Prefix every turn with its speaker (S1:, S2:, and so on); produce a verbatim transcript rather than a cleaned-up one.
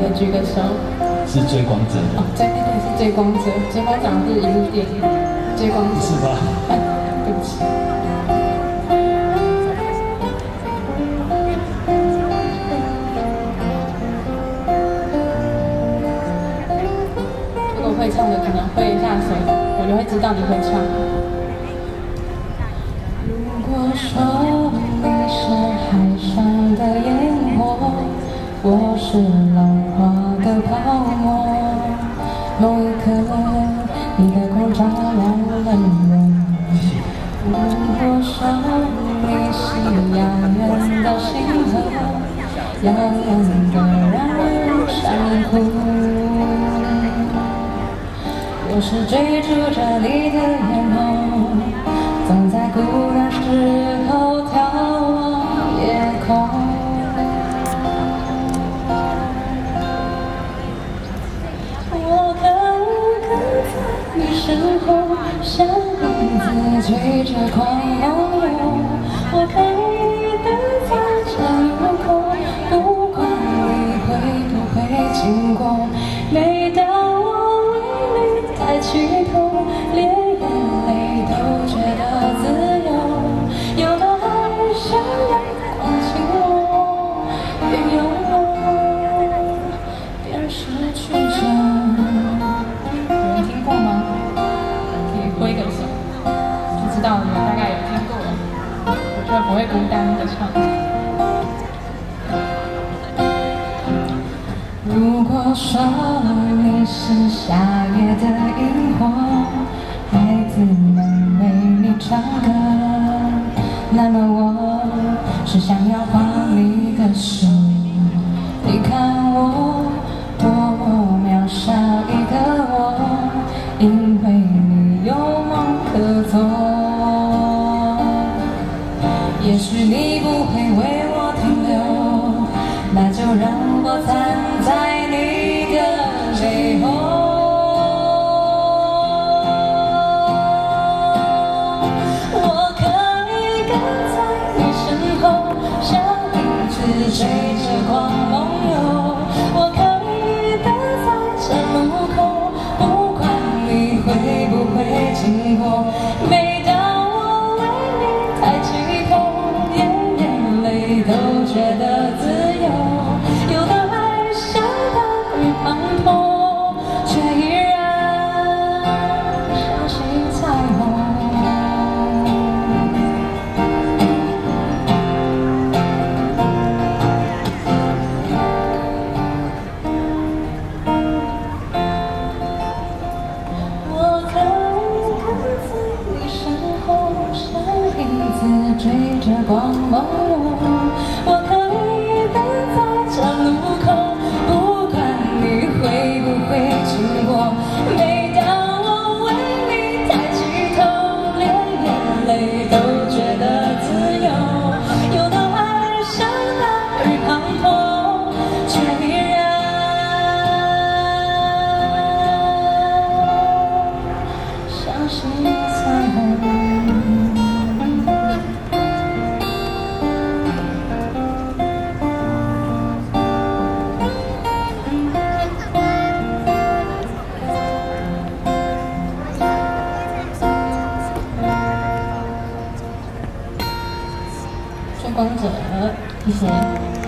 S1: 的举个手。
S2: 是追光者的。
S1: 哦，对对对，是追光者。追光者是一路电，追光者。
S2: 是吧？
S1: 对不起。如果会唱的，可能挥一下手，我就会知道你会唱。如果说你是海上的烟火，我是浪花的泡沫。某一刻，你的光照亮了我。如果说你是遥远的星河，遥远的让人想哭。我是追逐着你的眼眸，总在孤单时候眺望夜空。我可以跟在你身后，像影子追着光梦游。我可以等在这路口，不管你会不会经过。每当我为你抬起头，连眼泪都觉得自由。有的爱像阳光倾落，边拥有边失去着。有人听过吗？可以挥个手，就知道你们大概有听过了。我觉得不会孤单的唱。如果说你是夏夜的萤火，孩子们为你唱歌，那么我是想要画你的手。你看我多么渺小一个我，因为你有梦可做。也许你不会为我停留，那就让我站在你的背后。我可以跟在你身后，像影子追着光梦游。我可以等在这路口，不管你会不会经过。每当我为你抬起头，连眼泪都觉得自由。有的爱像大雨滂沱，却依然相信彩虹。我可以跟在你身后，像影子追着光梦游。我可以等在这路口，不管你会不会经过。每当我为你抬起头，连眼泪都觉得自由。有的爱像大雨滂沱，却依然相信彩虹。追光者，谢谢。